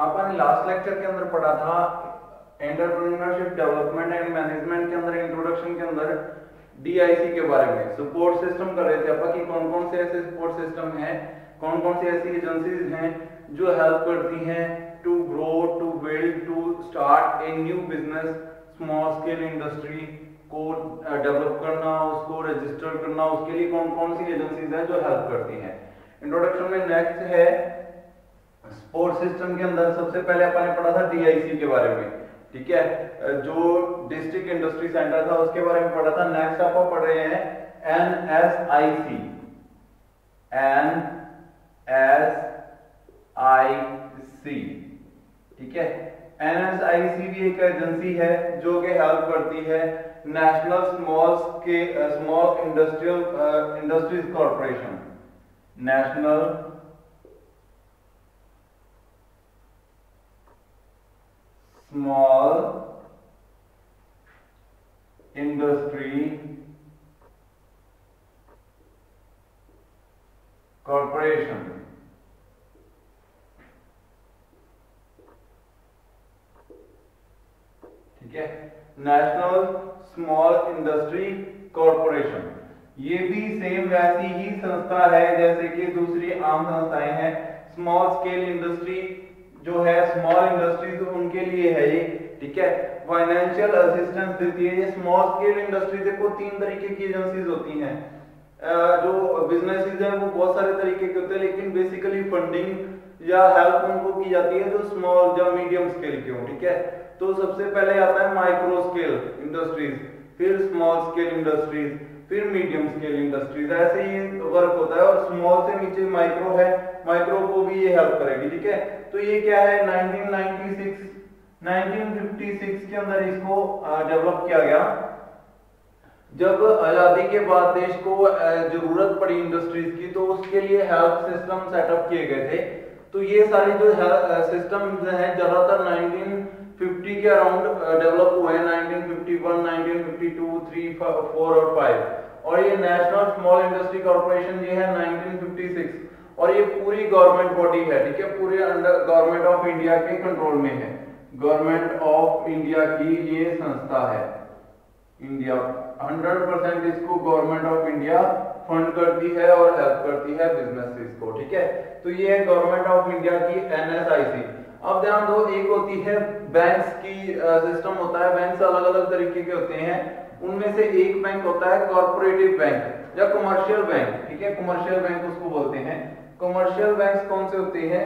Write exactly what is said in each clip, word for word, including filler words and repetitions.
आपने last lecture के अंदर पढ़ा था एंटरप्रेन्योरशिप डेवलपमेंट एंड मैनेजमेंट के अंदर इंट्रोडक्शन के अंदर डीआईसी के बारे में सपोर्ट सिस्टम कर रहे थे अपन कि कौन कौन से ऐसे सपोर्ट सिस्टम हैं, कौन कौन सी ऐसी एजेंसीज हैं जो हेल्प करती हैं to grow, to build, to start a new business, small scale industry को डेवलप करना, उसको रजिस्टर करना, उसके लिए कौन कौन सी एजेंसीज हैं जो हेल्प करती हैं। इंट्रोडक्शन में नेक्स्ट है सपोर्ट सिस्टम के अंदर सबसे पहले अपन ने पढ़ा था डीआईसी के बारे में, ठीक है, जो डिस्ट्रिक्ट इंडस्ट्री सेंटर था उसके बारे में पढ़ा था। नेक्स्ट आप पढ़ रहे हैं NSIC, N S I C, ठीक है। एनएसआईसी भी एक एजेंसी है जो कि हेल्प करती है नेशनल स्मॉल के small industrial industries corporation, national small industry corporation, ठीक है, नेशनल स्मॉल इंडस्ट्री कॉर्पोरेशन। ये भी सेम वैसी ही संस्था है जैसे कि दूसरी आम संस्थाएं हैं। स्मॉल स्केल इंडस्ट्री जो है, स्मॉल इंडस्ट्री तो उनके लिए है ये, ठीक है, फाइनेंशियल असिस्टेंस देती है। ये स्मॉल स्केल इंडस्ट्री देखो तीन तरीके की एजेंसीज होती हैं, जो बिजनेसेस हैं वो बहुत सारे तरीके के होते हैं, लेकिन बेसिकली फंडिंग या हेल्प उनको की जाती है जो स्मॉल या मीडियम स्केल के हो, ठीक है। तो सबसे पहले आता है माइक्रो स्केल इंडस्ट्रीज, फिर स्मॉल स्केल इंडस्ट्रीज, फिर मीडियम स्केल इंडस्ट्रीज, ऐसे ही वर्क होता है। और स्मॉल से नीचे माइक्रो है, माइक्रो को भी ये हेल्प करेगी, ठीक है। तो ये क्या है, nineteen ninety six nineteen fifty six के अंदर इसको डेवलप किया गया, जब आजादी के बाद देश को जरूरत पड़ी इंडस्ट्रीज की, तो उसके लिए हेल्प सिस्टम सेटअप किए गए थे। तो ये सारे जो सिस्टम हैं ज्यादातर नाइनटीन फिफ्टी के अराउंड डेवलप हुए हैं, nineteen fifty one, nineteen fifty two, three, four और फाइव। और ये नेशनल स्मॉल इंडस्ट्री कॉर्पोरेशन ये है नाइनटीन फिफ्टी सिक्स, और ये पूरी गवर्नमेंट बॉडी है, ठीक है, पूरे अंडर गवर्नमेंट ऑफ इंडिया के कंट्रोल में है। गवर्नमेंट ऑफ इंडिया की ये संस्था है, इंडिया हंड्रेड परसेंट इसको गवर्नमेंट ऑफ इंडिया फंड करती है और हेल्प करती है बिजनेसेस को, ठीक है। तो ये है गवर्नमेंट ऑफ इंडिया की एनएसआईसी। अब ध्यान दो, एक होती है बैंक्स की सिस्टम होता है, बैंक्स अलग अलग तरीके के होते हैं, उनमें से एक बैंक होता है कॉर्पोरेटिव बैंक या कमर्शियल बैंक, ठीक है, कमर्शियल बैंक उसको बोलते हैं। कमर्शियल बैंक कौन से होते हैं,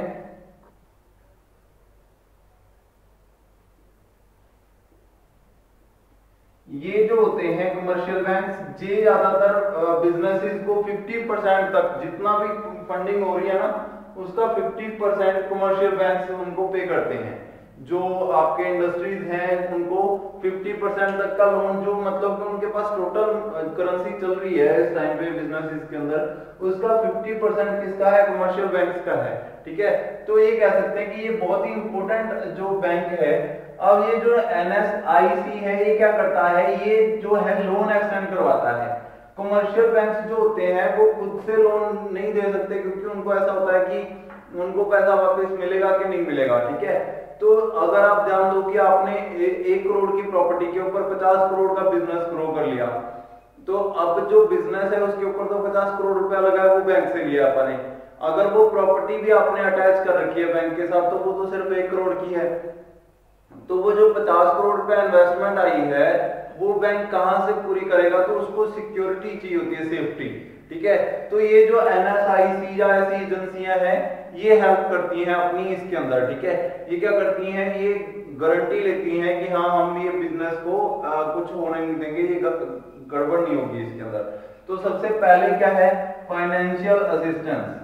ये जो होते हैं कमर्शियल बैंक्स, ये ज्यादातर बिजनेसेस को फिफ्टी परसेंट तक जितना भी फंडिंग हो रही है ना उसका फिफ्टी परसेंट कमर्शियल बैंक्स उनको पे करते हैं। जो आपके इंडस्ट्रीज हैं उनको फिफ्टी परसेंट तक का लोन, जो मतलब कि उनके पास टोटल करेंसी चल रही है इस टाइम पे बिजनेसेस के अंदर, उसका फिफ्टी परसेंट किसका है, कमर्शियल बैंक्स का है, ठीक है। तो ये कह सकते हैं कि ये बहुत ही इंपॉर्टेंट जो बैंक है। अब ये जो एनएसआईसी है ये क्या करता है, ये जो है लोन एक्सटेंड करवाता है। कमर्शियल बैंक्स जो होते हैं वो खुद से लोन नहीं दे सकते, क्योंकि उनको ऐसा होता है कि उनको पैसा वापस मिलेगा कि नहीं मिलेगा, ठीक है। तो अगर आप ध्यान दो कि आपने ए, एक करोड़ की प्रॉपर्टी के ऊपर पचास करोड़ का बिजनेस ग्रो कर लिया, तो अब जो बिजनेस है उसके ऊपर तो पचास करोड़ रुपया लगा है, वो बैंक से लिया आपने। अगर वो प्रॉपर्टी भी आपने अटैच कर रखी है बैंक के साथ, तो वो तो सिर्फ एक करोड़ की है। तो वो जो पचास करोड़ रुपया इन्वेस्टमेंट आई है वो बैंक कहां से पूरी करेगा, तो उसको सिक्योरिटी चाहिए होती है, सेफ्टी, ठीक है। तो ये जो एनएसआईसी या ऐसी एजेंसियां हैं ये हेल्प करती हैं अपनी इसके अंदर, ठीक है। ये क्या करती हैं, ये गारंटी लेती हैं कि हाँ हम ये बिजनेस को आ, कुछ होने नहीं देंगे, ये गड़बड़ नहीं होगी इसके अंदर। तो सबसे पहले क्या है, फाइनेंशियल असिस्टेंस,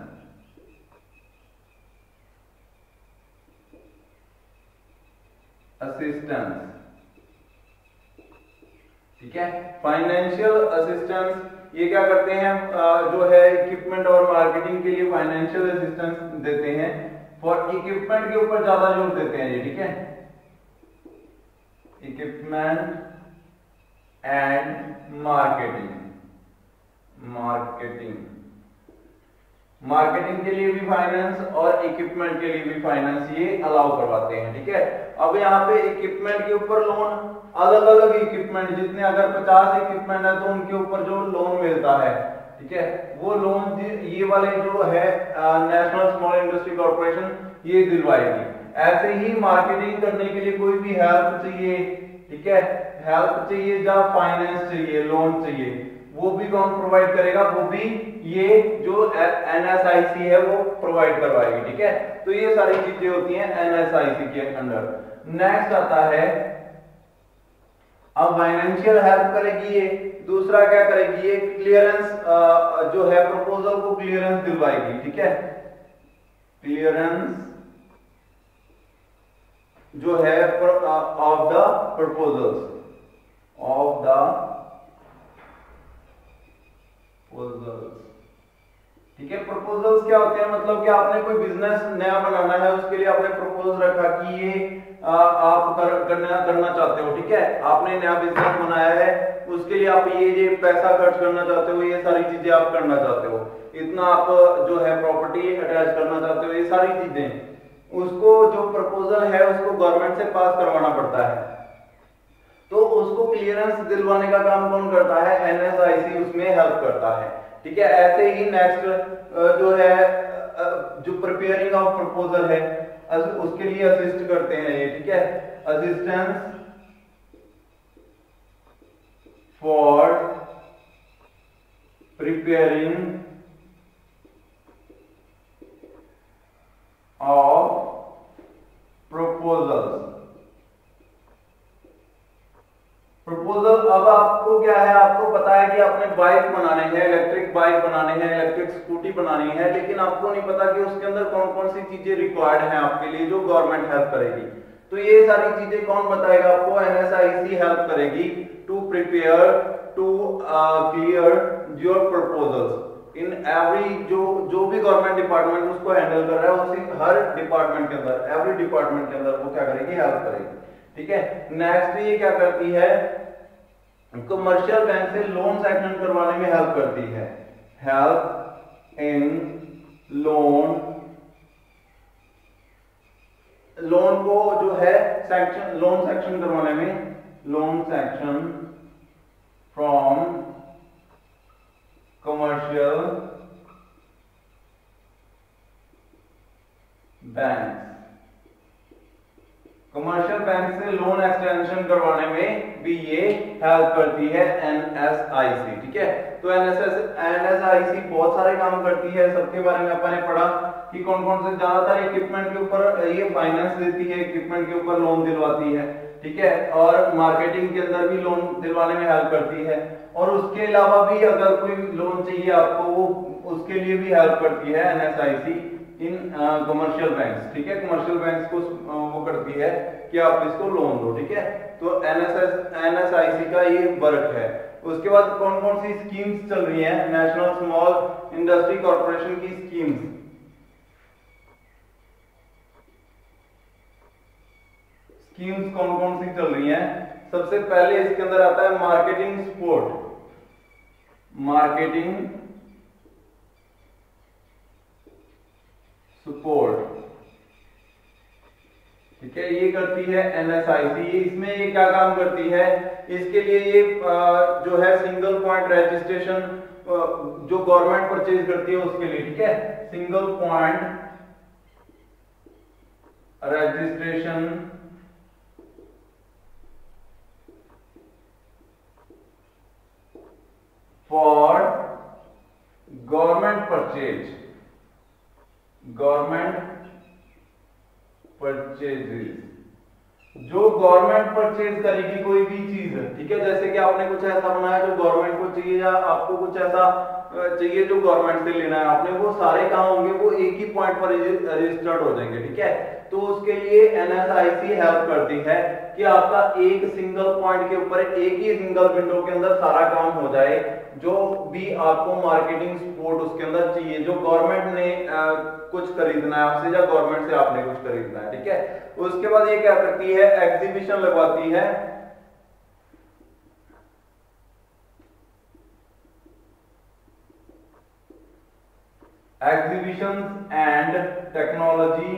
असिस्टेंस, ठीक है। फाइनेंशियल असिस्टेंस ये क्या करते हैं, जो है इक्विपमेंट और मार्केटिंग के लिए फाइनेंशियल असिस्टेंस देते हैं। फॉर इक्विपमेंट के ऊपर ज्यादा जोर देते हैं ये, ठीक है, equipment and marketing, marketing marketing के लिए भी फाइनेंस और इक्विपमेंट के लिए भी फाइनेंस ये अलाउ करवाते हैं, ठीक है। अब यहाँ पे इक्विपमेंट के ऊपर लोन, अलग अलग इक्विपमेंट जितने, अगर पचास इक्विपमेंट है तो उनके ऊपर जो लोन मिलता है, ठीक है, वो लोन ये वाले जो है नेशनल स्मॉल इंडस्ट्री कॉर्पोरेशन ये दिलवाएगी। ऐसे ही मार्केटिंग करने के लिए कोई भी हेल्प चाहिए, ठीक है, हेल्प चाहिए या फाइनेंस चाहिए, लोन चाहिए, वो भी कौन प्रोवाइड करेगा, वो भी ये जो एनएसआईसी है वो प्रोवाइड करवाएगी, ठीक है। तो ये सारी चीजें होती हैं एनएसआईसी के अंडर। नेक्स्ट आता है, अब फाइनेंशियल हेल्प करेगी ये, दूसरा क्या करेगी ये, क्लियरेंस जो है प्रपोजल को क्लियरेंस दिलवाएगी, ठीक है, क्लियरेंस जो है of the proposals, of the proposals, ठीक है। प्रपोजल्स क्या होते हैं, मतलब कि आपने कोई बिजनेस नया बनाना है, उसके लिए आपने प्रपोज रखा कि ये आ, आप कर, करना करना चाहते हो, ठीक है, आपने नया बिजनेस बनाया है, उसके लिए आप ये ये पैसा खर्च करना चाहते हो, ये सारी चीजें आप करना चाहते हो, इतना आप जो है प्रॉपर्टी अटैच करना चाहते हो, ये सारी चीजें, उसको जो प्रपोजल है उसको गवर्नमेंट से पास करवाना पड़ता है। तो उसको क्लियरेंस दिलवाने का काम कौन करता है, एनएसआईसी उसमें हेल्प करता है, ठीक है। ऐसे ही नेक्स्ट जो है जो प्रिपेयरिंग ऑफ प्रपोजल है उसके लिए असिस्ट करते हैं ये, ठीक है, assistance for preparing of proposals. Proposal, अब आपको क्या है, आपको पता है कि आपने बाइक बनाने हैं, इलेक्ट्रिक बाइक बनाने हैं, इलेक्ट्रिक स्कूटी बनानी है, लेकिन आपको नहीं पता कि उसके अंदर कौन कौन सी चीजें रिक्वायर्ड हैं आपके लिए जो गवर्नमेंट हेल्प करेगी। तो ये सारी चीजें कौन बताएगा आपको, एनएसआईसी हेल्प करेगी to prepare to clear your proposals in every, जो जो भी गवर्नमेंट डिपार्टमेंट उसको हैंडल कर रहा है, उसी हर डिपार्टमेंट के अंदर, एवरी डिपार्टमेंट के अंदर वो क्या करेगी, हेल्प करेगी, ठीक है। नेक्स्ट ये क्या करती है, कमर्शियल बैंक से लोन सैंक्शन करवाने में हेल्प करती है, हेल्प इन लोन, लोन को जो है सैंक्शन, लोन सैंक्शन करवाने में, loan sanction from commercial bank, commercial bank से लोन एक्सटेंशन करवाने में भी ये हेल्प करती है एनएसआईसी, ठीक है। तो एनएसएस एनएसआईसी बहुत सारे काम करती है, सबके बारे में अपन ने पढ़ा कि कौन कौन से, ज्यादातर इक्विपमेंट के ऊपर ये फाइनेंस देती है, इक्विपमेंट के ऊपर लोन दिलवाती है, ठीक है, और मार्केटिंग के अंदर भी लोन दिलवाने में हेल्प करती है, और उसके अलावा भी अगर कोई लोन चाहिए आपको वो उसके लिए भी हेल्प करती है एनएसआईसी इन कमर्शियल बैंक्स, ठीक है, कमर्शियल बैंक्स को uh, वो करती है कि आप इसको लोन दो, ठीक है। तो एनएसएस एनएसआईसी का ये वर्क है। उसके बाद कौन कौन सी स्कीम्स चल रही हैं, नेशनल स्मॉल इंडस्ट्री कॉर्पोरेशन की स्कीम्स, स्कीम्स कौन कौन सी चल रही हैं। सबसे पहले इसके अंदर आता है मार्केटिंग सपोर्ट, मार्केटिंग सपोर्ट, ठीक है, ये करती है एनएसआईसी। इसमें ये क्या काम करती है, इसके लिए ये जो है सिंगल पॉइंट रजिस्ट्रेशन जो गवर्नमेंट परचेज करती है उसके लिए, ठीक है, single point registration for government purchase, government purchases, जो गवर्नमेंट परचेज करेगी कोई भी चीज, ठीक है, जैसे कि आपने कुछ ऐसा बनाया जो गवर्नमेंट को चाहिए या आपको कुछ ऐसा चाहिए जो गवर्नमेंट से लेना है आपने, वो सारे काम होंगे वो एक ही पॉइंट पर रजिस्टर्ड हो जाएंगे, ठीक है। तो उसके लिए एनएसआईसी हेल्प करती है कि आपका एक सिंगल पॉइंट के ऊपर एक ही सिंगल विंडो के अंदर सारा काम हो जाए, जो भी आपको मार्केटिंग सपोर्ट उसके अंदर चाहिए, जो गवर्नमेंट ने आ, कुछ खरीदना है आपसे या गवर्नमेंट से आपने कुछ खरीदना है, ठीक है। उसके बाद ये क्या करती है, एग्जीबिशन लगवाती है, एग्जीबिशंस एंड टेक्नोलॉजी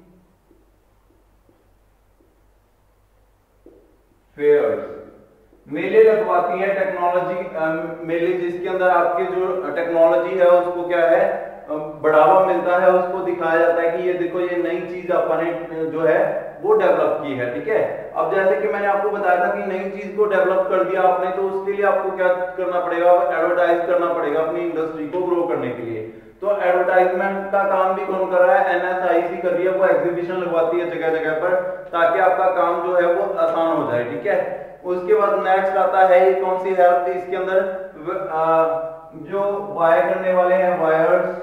फेयर्स, मेले लगवाती है टेक्नोलॉजी मेले, जिसके अंदर आपके जो टेक्नोलॉजी है उसको क्या है बढ़ावा मिलता है, उसको दिखाया जाता है कि ये देखो ये नई चीज आपने जो है वो डेवलप की है। ठीक है, अब जैसे कि मैंने आपको बताया था कि नई चीज को डेवलप कर दिया आपने, तो उसके लिए आपको क्या करना पड़ेगा, एडवर्टाइज करना पड़ेगा अपनी इंडस्ट्री को ग्रो करने के लिए। तो एडवर्टाइजमेंट का काम भी कौन कर रहा है, एनएसआईसी कर रही है, वो एग्जीबिशन लगवाती है जगह जगह पर, ताकि आपका काम जो है वो आसान हो जाए। ठीक है, उसके बाद नेक्स्ट आता है ये कौन सी हेल्प, इसके अंदर आ, जो बाय करने वाले हैं वायर्स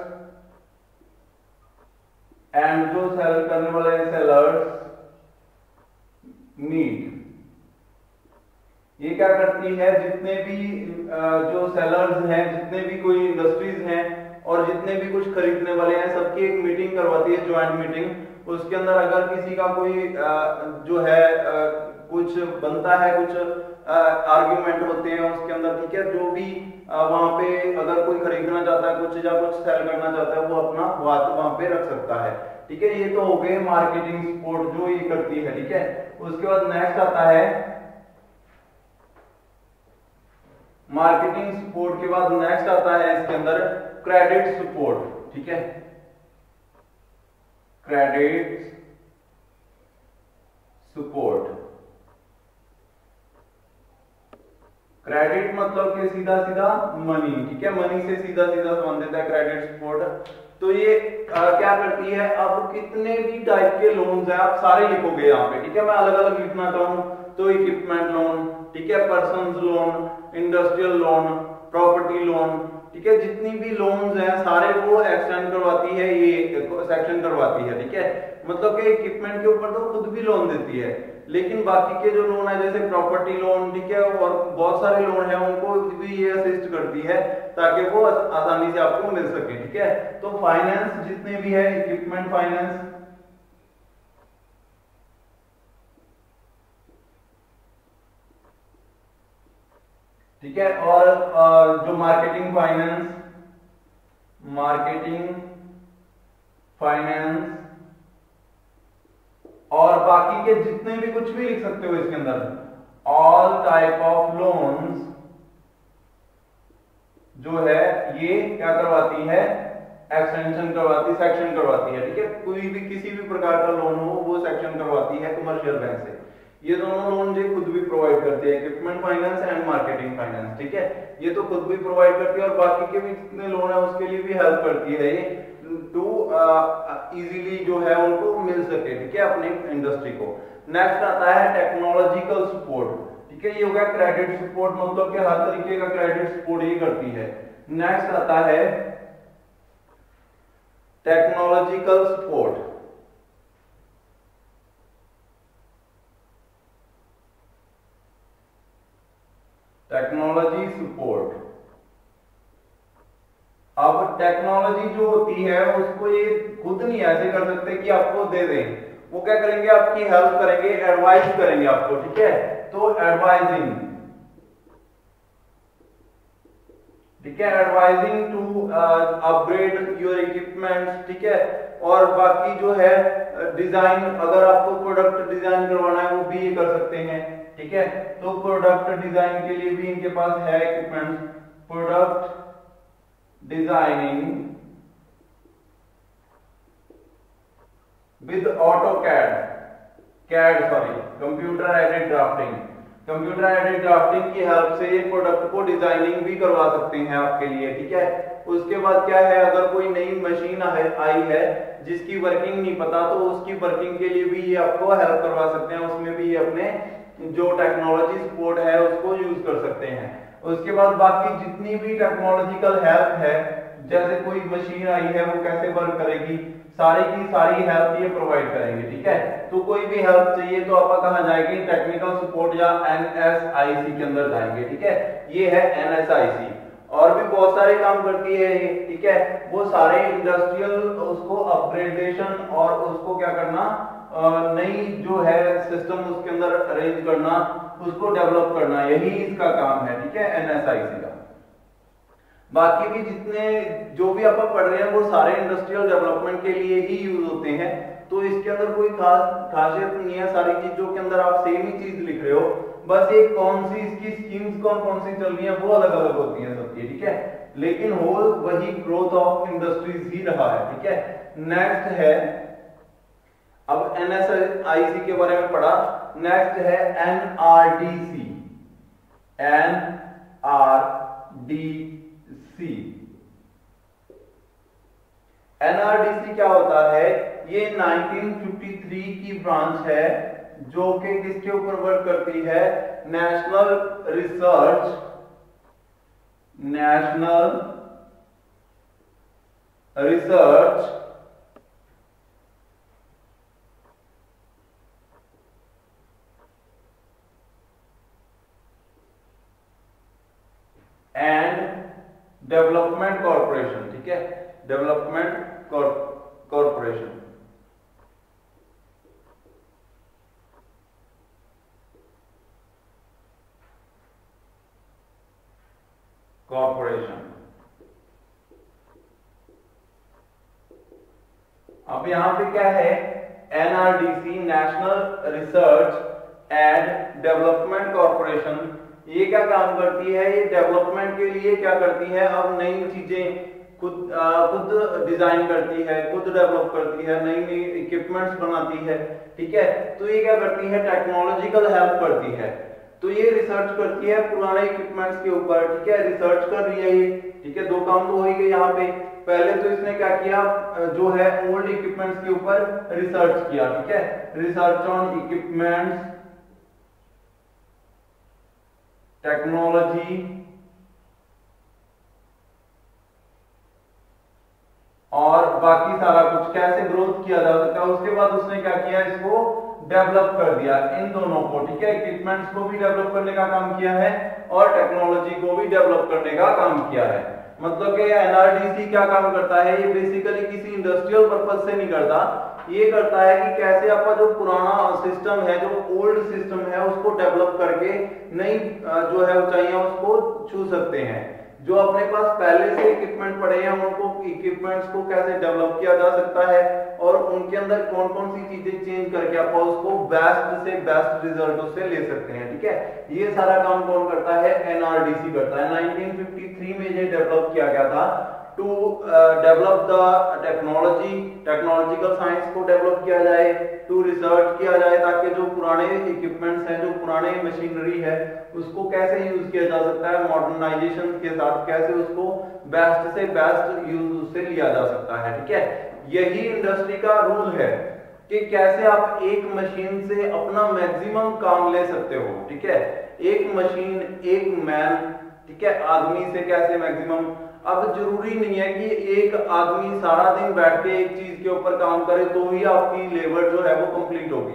एंड जो सेल करने वाले हैं सेलर्स मीट, ये क्या करती है, जितने भी जो सेलर्स हैं, जितने भी कोई इंडस्ट्रीज हैं और जितने भी कुछ खरीदने वाले हैं, सबकी एक मीटिंग करवाती है, ज्वाइंट मीटिंग। उसके अंदर अगर किसी का कोई जो है कुछ बनता है, कुछ आर्ग्यूमेंट होते हैं उसके अंदर, ठीक है, जो भी वहां पे अगर कोई खरीदना चाहता है कुछ या कुछ सेल करना चाहता है, वो अपना बात वहां पे रख सकता है। ठीक है, ये तो हो गए मार्केटिंग सपोर्ट जो ये करती है। ठीक है, उसके बाद नेक्स्ट आता है मार्केटिंग सपोर्ट के बाद नेक्स्ट आता है इसके अंदर क्रेडिट सपोर्ट। ठीक है, क्रेडिट सपोर्ट, क्रेडिट मतलब कि सीधा सीधा मनी। ठीक है, मनी से सीधा सीधा संबंधित है क्रेडिट सपोर्ट। तो ये आ, क्या करती है, अब कितने भी टाइप के लोन्स हैं आप सारे लिखोगे यहाँ पे। ठीक है, मैं अलग अलग लिखना चाहूँ तो इक्विपमेंट लोन, ठीक है, personal loan, industrial loan, property loan, ठीक है, जितनी भी लोन्स हैं सारे वो एक्सटेंड करवाती है, ये सेक्शन करवाती है। ठीक है, मतलब कि इक्विपमेंट के ऊपर तो खुद भी लोन देती है, लेकिन बाकी के जो लोन है जैसे प्रॉपर्टी लोन, ठीक है, और बहुत सारे लोन है उनको भी ये असिस्ट करती है ताकि वो आसानी से आपको मिल सके। ठीक है, तो फाइनेंस जितने भी है, इक्विपमेंट फाइनेंस, ठीक है, और, और जो मार्केटिंग फाइनेंस, मार्केटिंग फाइनेंस और बाकी के जितने भी कुछ भी लिख सकते हो इसके अंदर, ऑल टाइप ऑफ लोन्स जो है ये क्या करवाती है, एक्सटेंशन करवाती, सेक्शन करवाती है। ठीक है, कोई भी किसी भी प्रकार का लोन हो वो सेक्शन करवाती है कमर्शियल बैंक से। ये दोनों लोन जो खुद भी प्रोवाइड करते हैं, equipment finance and marketing finance. ठीक है, ये तो खुद भी प्रोवाइड करती है और बाकी के भी जितने लोन है उसके लिए भी हेल्प करती है ये, टू इजीली जो है उनको मिल सके। ठीक है, अपनी इंडस्ट्री को। नेक्स्ट आता है टेक्नोलॉजिकल सपोर्ट। ठीक है, ये हो गया क्रेडिट सपोर्ट, मतलब कि हर तरीके का क्रेडिट सपोर्ट ही करती है। नेक्स्ट आता है टेक्नोलॉजिकल सपोर्ट। टेक्नोलॉजी सपोर्ट, अब टेक्नोलॉजी जो होती है उसको ये खुद नहीं ऐसे कर सकते कि आपको दे दें, वो क्या करेंगे, आपकी हेल्प करेंगे, एडवाइस करेंगे आपको। ठीक है, तो एडवाइजिंग, ठीक है, advising to upgrade your equipments. ठीक है, और बाकी जो है डिजाइन, अगर आपको प्रोडक्ट डिजाइन करवाना है वो भी ये कर सकते हैं। ठीक है, तो प्रोडक्ट डिजाइन के लिए भी इनके पास है equipment, product designing with AutoCAD, CAD sorry computer aided drafting, computer aided drafting की हेल्प से ये प्रोडक्ट को डिजाइनिंग भी करवा सकते हैं आपके लिए। ठीक है, उसके बाद क्या है, अगर कोई नई मशीन आई है जिसकी वर्किंग नहीं पता, तो उसकी वर्किंग के लिए भी ये आपको हेल्प करवा सकते हैं, उसमें भी ये अपने जो टेक्नोलॉजी सपोर्ट है उसको यूज कर सकते हैं। उसके बाद बाकी जितनी भी टेक्नोलॉजिकल हेल्प है, जैसे कोई मशीन आई है वो कैसे वर्क करेगी, सारी की सारी हेल्प ये प्रोवाइड करेंगे। ठीक है, तो कोई भी हेल्प चाहिए तो आप कहां जाएंगे, टेक्निकल सपोर्ट या एनएसआईसी के अंदर जाएंगे। ठीक है, ये है एनएसआईसी, और भी बहुत सारे काम करती है ये। ठीक है, वो सारे इंडस्ट्रियल उसको अपग्रेडेशन और उसको क्या करना, नई जो है सिस्टम उसके अंदर अरेंज करना, उसको डेवलप करना, यही इसका काम है। ठीक है, एनएसआईसी का। बाकी भी जितने जो भी आप पढ़ रहे हैं वो सारे इंडस्ट्रियल डेवलपमेंट के लिए ही यूज होते हैं, तो इसके अंदर कोई खास खासियत नहीं है। सारी चीजों के अंदर आप सेम ही चीज लिख रहे हो, बस एक कौन सी इसकी स्कीम्स कौन कौन सी चल रही है वो अलग अलग होती है सबकी, ठीक है, लेकिन होल वही ग्रोथ ऑफ इंडस्ट्रीज ही रहा है, ठीक है। नेक्स्ट है, अब एनएसआईसी के बारे में पढ़ा, नेक्स्ट है एनआरडीसी। एनआरडीसी एनआरडीसी क्या होता है? ये नाइनटीन फिफ्टी थ्री की ब्रांच है जो कि किसके ऊपर वर्क करती है? National research national research and development corporation, ठीक है, डेवलपमेंट कॉरपोरेशन। कॉरपोरेशन अब यहां पे क्या है? NRDC national research and development corporation, ये क्या काम करती है? ये डेवलपमेंट के लिए क्या करती है? अब नई चीजें खुद आ, खुद डिजाइन करती है, खुद डेवलप करती है, नई नई इक्विपमेंट्स बनाती है, ठीक है। तो ये क्या करती है? टेक्नोलॉजिकल हेल्प करती है। तो ये रिसर्च करती है पुराने इक्विपमेंट्स के ऊपर, ठीक है, रिसर्च कर रही है ये, ठीक है। दो काम तो हो ही गए यहाँ पे। पहले तो इसने क्या किया, जो है ओल्ड इक्विपमेंट्स के ऊपर रिसर्च किया, ठीक है, रिसर्च ऑन इक्विपमेंट्स, टेक्नोलॉजी और बाकी सारा कुछ कैसे ग्रोथ किया जा सकता है। उसके बाद उसने क्या किया? इसको डेवलप कर दिया, इन दोनों को, ठीक है, इक्विपमेंट्स को भी डेवलप करने का काम किया है और टेक्नोलॉजी को भी डेवलप करने का काम किया है। मतलब कि एनआरडीसी क्या काम करता है? ये बेसिकली किसी इंडस्ट्रियल पर्पज से नहीं करता, ये करता है कि कैसे आपका जो पुराना सिस्टम है, जो ओल्ड सिस्टम है, उसको डेवलप करके नई जो है ऊंचाइयां उसको छू सकते हैं। जो अपने पास पहले से इक्विपमेंट पड़े हैं उनको इक्विपमेंट्स को कैसे डेवलप किया जा सकता है और उनके अंदर कौन कौन सी चीजें चेंज करके आप उसको बेस्ट से बेस्ट रिजल्ट उससे ले सकते हैं, ठीक है। ये सारा काम कौन करता है? एनआरडीसी करता है। नाइनटीन फिफ्टी थ्री में ये डेवलप किया गया था to develop the technology, technological science को डेवलप किया जाए, टू रिसर्च किया जाए ताकि जो पुराने इक्विपमेंट्स हैं, जो पुराने मशीनरी है, उसको कैसे यूज किया जा सकता है मॉडर्नाइजेशन के साथ, कैसे उसको बेस्ट से बेस्ट यूज उससे लिया जा सकता है, ठीक है। यही इंडस्ट्री का रूल है कि कैसे आप एक मशीन से अपना मैक्सिमम काम ले सकते हो, ठीक है। एक मशीन, एक मैन, ठीक है, आदमी से कैसे मैक्सिमम। अब जरूरी नहीं है कि एक आदमी सारा दिन बैठ के एक चीज के ऊपर काम करे तो ही आपकी लेबर जो है वो कंप्लीट होगी,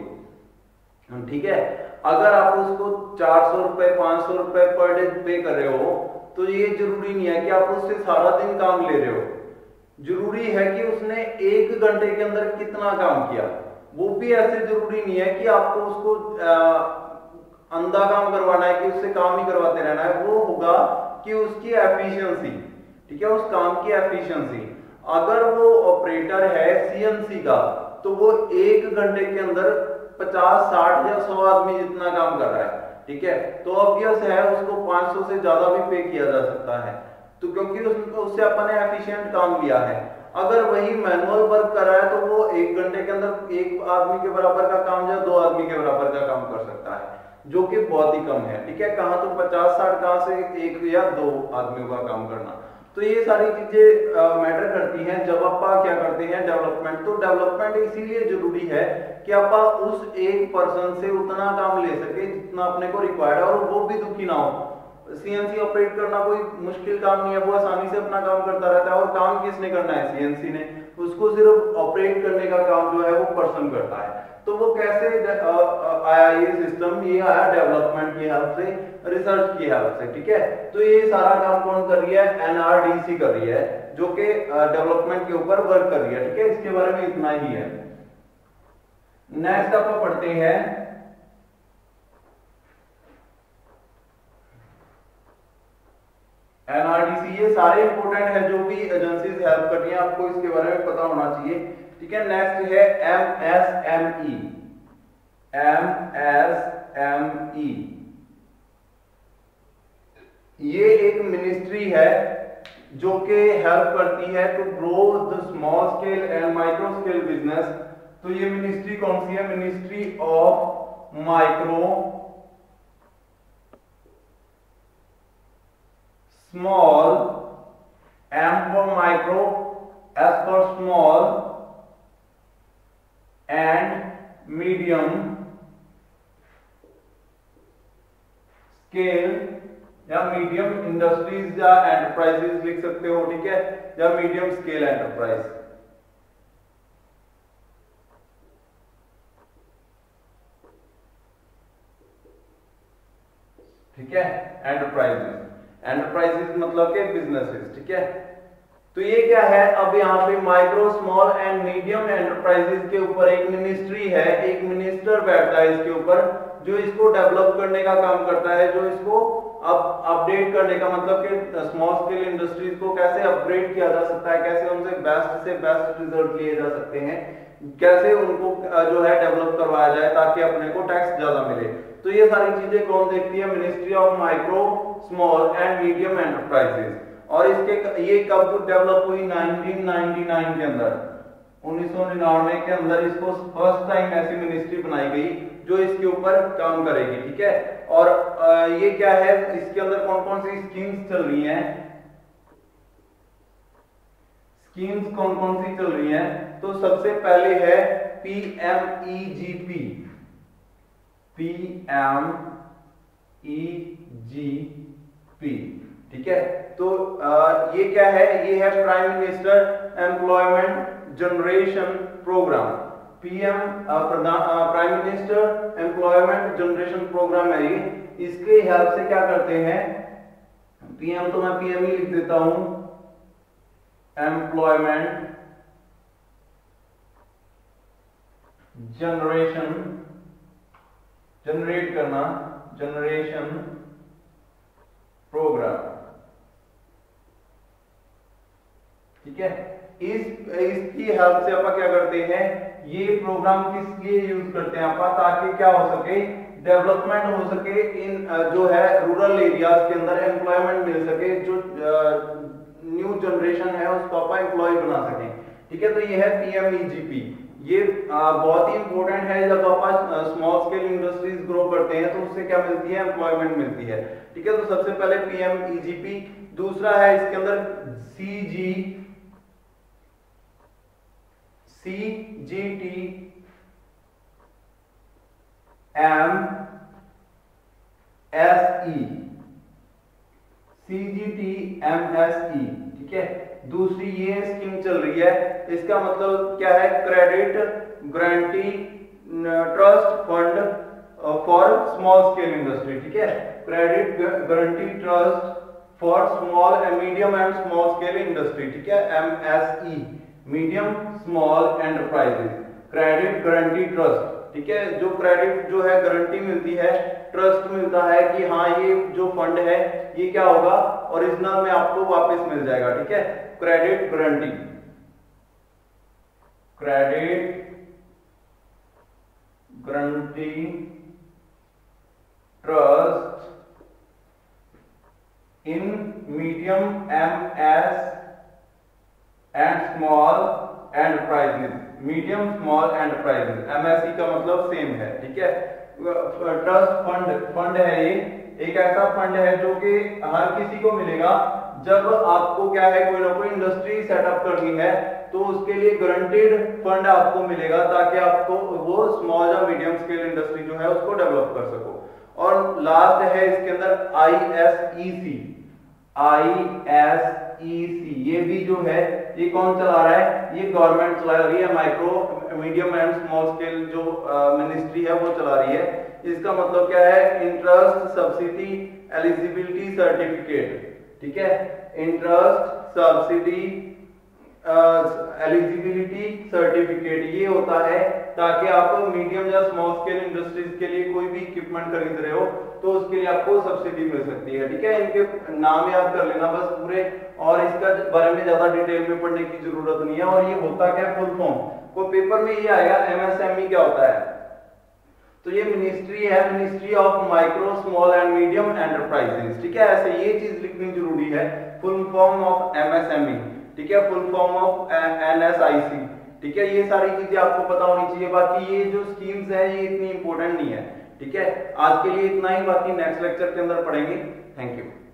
ठीक है। अगर आप उसको चार सौ रुपए पांच सौ रुपए पर डे पे कर रहे हो तो ये जरूरी नहीं है कि आप उससे सारा दिन काम ले रहे हो। जरूरी है कि उसने एक घंटे के अंदर कितना काम किया। वो भी ऐसे जरूरी नहीं है कि आपको उसको आ, अंधा काम करवाना है कि उससे काम ही करवाते रहना है। वो होगा कि उसकी एफिशिएंसी, ठीक है, उस काम की एफिशिएंसी। अगर वो ऑपरेटर है सीएनसी का तो वो एक घंटे के अंदर पचास साठ या सौ आदमी जितना काम कर रहा है, ठीक है, तो ऑब्वियस है उसको पांच सौ से ज्यादा भी पे किया जा सकता है, तो क्योंकि उसको उससे अपन ने एफिशिएंट काम लिया है। अगर वही मैनुअल वर्क कर रहा है तो वो एक घंटे के अंदर एक आदमी के बराबर का काम या दो आदमी के बराबर का काम कर सकता है, जो कि बहुत ही कम है, ठीक है। कहां तो पचास साठ कहां से एक या दो आदमियों का काम करना। तो ये सारी चीजें मैटर करती हैं जब आप क्या करते हैं डेवलपमेंट। तो डेवलपमेंट इसीलिए जरूरी है कि आप उस एक पर्सन से उतना काम ले सके जितना अपने को रिक्वायर्ड है और वो भी दुखी ना हो। सीएनसी ऑपरेट करना कोई मुश्किल काम नहीं है, वो आसानी से अपना काम करता रहता है। और काम किसने करना है? सीएनसी ने। उसको सिर्फ ऑपरेट करने का काम जो है वो पर्सन करता है। तो वो कैसे आया ये सिस्टम? ये आया डेवलपमेंट की हेल्प से, रिसर्च की हेल्प से, ठीक है। तो ये सारा काम कौन कर रही है? एनआरडीसी कर रही है, जो कि डेवलपमेंट के ऊपर वर्क कर रही है, ठीक है। इसके बारे में इतना ही है। नेक्स्ट आप पढ़ते हैं एनआरडीसी, ये सारे इंपोर्टेंट है जो भी एजेंसीज हेल्प कर रही हैं, आपको इसके बारे में पता होना चाहिए। ठीक है, नेक्स्ट है एमएसएमई। एमएसएमई ये एक मिनिस्ट्री है जो कि हेल्प करती है to grow the small scale and micro scale business. तो ये मिनिस्ट्री कौन सी है? Ministry of micro small, M for micro, S for small and medium scale या मीडियम इंडस्ट्रीज या एंटरप्राइजेज लिख सकते हो। ठीक है, या मीडियम स्केल एंटरप्राइज। ठीक है, एंटरप्राइजेज, एंटरप्राइजेज मतलब के बिजनेसेस। ठीक है, तो ये क्या है? अब यहाँ पे micro small and medium enterprises के ऊपर एक मिनिस्ट्री है, एक मिनिस्टर बैठता है इसके ऊपर, जो इसको डेवलप करने का काम करता है, जो इसको अब अपडेट करने का मतलब कि स्मॉल स्केल इंडस्ट्रीज को कैसे अपग्रेड किया जा सकता है, कैसे उनसे बेस्ट से बेस्ट रिजल्ट लिए जा सकते हैं, कैसे उनको जो है डेवलप करवाया जाए ताकि अपने को टैक्स ज्यादा मिले। तो ये सारी चीजें कौन देखती है? Ministry of micro small and medium enterprises. और इसके ये कब डेवलप हुई? नाइनटीन नाइंटी नाइन के अंदर, उन्नीस सौ निन्यानवे के अंदर इसको फर्स्ट टाइम ऐसी मिनिस्ट्री बनाई गई जो इसके ऊपर काम करेगी। ठीक है, और आ, ये क्या है? इसके अंदर कौन कौन सी स्कीम्स चल रही हैं? स्कीम्स कौन कौन सी चल रही हैं? तो सबसे पहले है पीएमईजीपी। पीएमईजीपी। ठीक है, तो आ, ये क्या है? ये है prime minister employment generation programme. PM prime minister employment generation programme है ये। इसके हेल्प से क्या करते हैं? पीएम तो मैं पीएम ही लिख देता हूं, एम्प्लॉयमेंट जनरेशन, जनरेट करना, जनरेशन प्रोग्राम। ठीक है, इस इसकी हेल्प से अपन क्या करते हैं? ये प्रोग्राम किस लिए यूज करते हैं अपन? ताकि क्या हो सके? डेवलपमेंट हो सके इन जो है रूरल एरियाज के अंदर, एम्प्लॉयमेंट मिल सके, जो न्यू जनरेशन है उसको अपन एम्प्लॉय बना सके। ठीक है, तो ये है पीएमईजीपी। ये आ, बहुत ही इंपॉर्टेंट है। जब आप स्मॉल स्केल इंडस्ट्रीज ग्रो करते हैं तो उससे क्या मिलती है? एम्प्लॉयमेंट मिलती है। ठीक है, तो सबसे पहले पीएमईजीपी। दूसरा है इसके अंदर CG CGT M S E, CGT M S E. ठीक है, दूसरी ये स्कीम चल रही है, इसका मतलब क्या है? Credit guarantee trust fund for small scale industry. ठीक है, credit guarantee trust for small and medium and small scale industry. ठीक है, MSE, medium small enterprises credit guarantee trust. ठीक है, जो क्रेडिट जो है गारंटी मिलती है, ट्रस्ट मिलता है कि हाँ ये जो फंड है ये क्या होगा? ओरिजिनल में आपको वापस मिल जाएगा। ठीक है, credit guarantee, credit guarantee trust in medium M S and small enterprises, medium small enterprises. MSE का मतलब सेम है। ठीक है, ट्रस्ट फंड, फंड है ये एक ऐसा फंड है जो कि हर किसी को मिलेगा जब आपको क्या है? कोई ना कोई इंडस्ट्री सेटअप करनी है तो उसके लिए गारंटीड फंड आपको मिलेगा ताकि आपको वो स्मॉल या मीडियम स्केल इंडस्ट्री जो है उसको डेवलप कर सको। और लास्ट है इसके अंदर आईएसईसी, आईएसईसी ये भी जो है ये कौन चला रहा है? ये गवर्नमेंट चला रही है। Micro medium and small scale जो मिनिस्ट्री है वो चला रही है। इसका मतलब क्या है? Interest subsidy eligibility certificate. ठीक है, इंटरेस्ट सब्सिडी एलिजिबिलिटी सर्टिफिकेट, ये होता है ताकि आप मीडियम या स्मॉल स्केल इंडस्ट्रीज के लिए कोई भी इक्विपमेंट खरीद रहे हो तो उसके लिए आपको सब्सिडी मिल सकती है। ठीक है, इनके नाम याद कर लेना बस पूरे, और इसका बारे में ज्यादा डिटेल में पढ़ने की जरूरत नहीं है। और ये होता क्या है, फुल फॉर्म को पेपर में ये आएगा एमएसएमई क्या होता है, तो ये मिनिस्ट्री है, ministry of micro small and medium enterprises. ठीक है, ऐसे ये चीज लिखनी जरूरी है, फुल फॉर्म ऑफ एमएसएमई। ठीक है, फुल फॉर्म ऑफ एनएसआईसी। ठीक है, ये सारी चीजें आपको पता होनी चाहिए। बाकी ये जो स्कीम्स है ये इतनी इंपॉर्टेंट नहीं है। ठीक है, आज के लिए इतना ही, बाकी नेक्स्ट लेक्चर के अंदर पढ़ेंगे। Thank you.